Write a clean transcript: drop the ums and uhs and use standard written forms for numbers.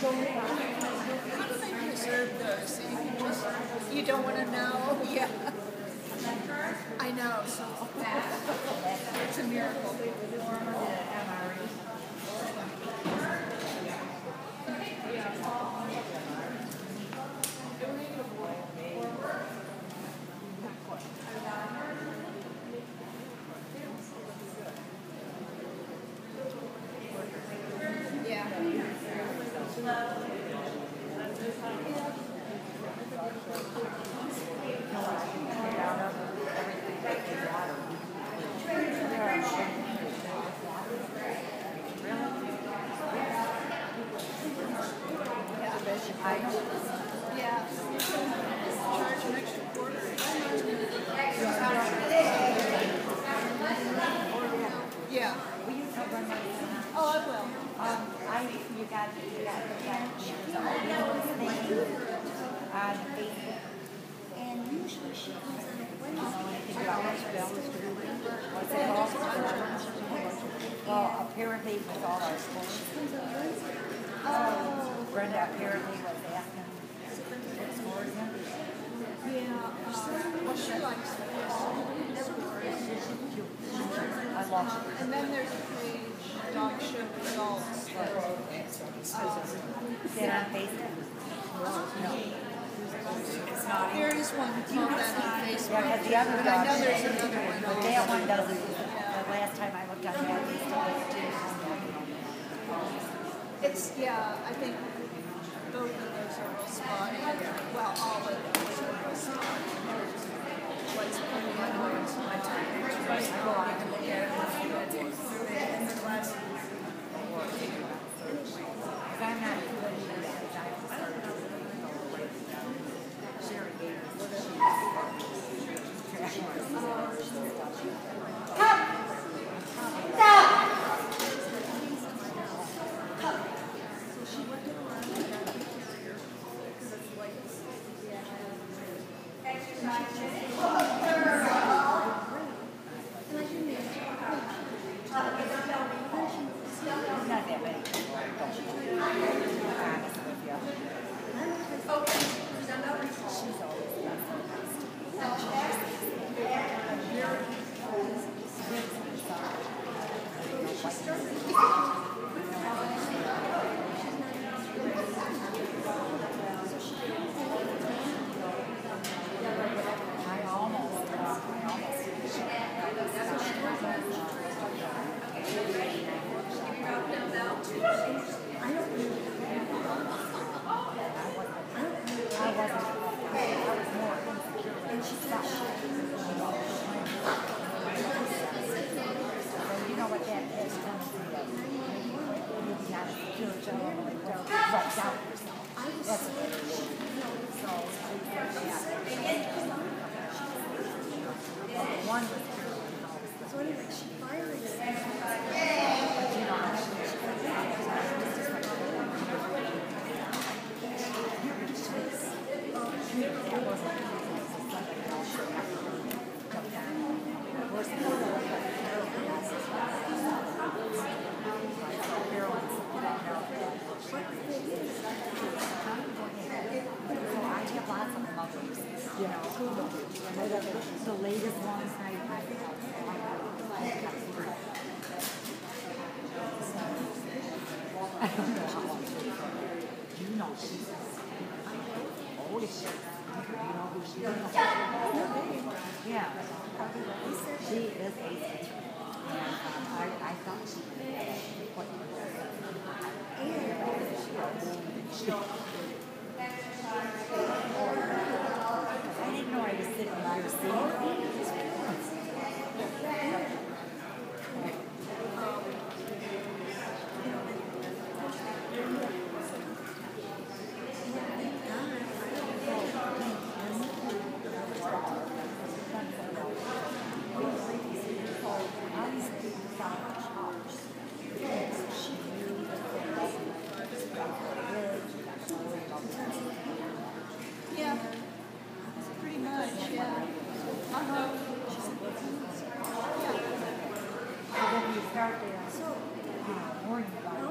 How do they preserve those? So you can just, you don't want to know? Yeah. I know. So it's a miracle. Yeah. Oh, I will. You got and usually she comes on well, apparently with all our schools. Brenda apparently was asking what scores him. Yeah. Well, she likes this. I love it. And then there's a page, Dog Show Results. Is it on Facebook? No. It's not. There is one called that on Facebook. Yeah, because the other And I dog, know there's another one. but that one doesn't. The last time I looked on that, they still have two. It's, yeah, I think both of those are real spotty. Well, all of those are real spotty. What's plenty of ones my time. Right. I go back and look at it and see what it is. In the class. Because I'm not good at that. Sherry gave us the latest ones I don't know how long. You know she's holy shit. You know who she is? Yeah. She is a teacher. And I thought she was what I didn't know I was sitting by her seat. Yeah, pretty much, yeah. So then you start there worrying about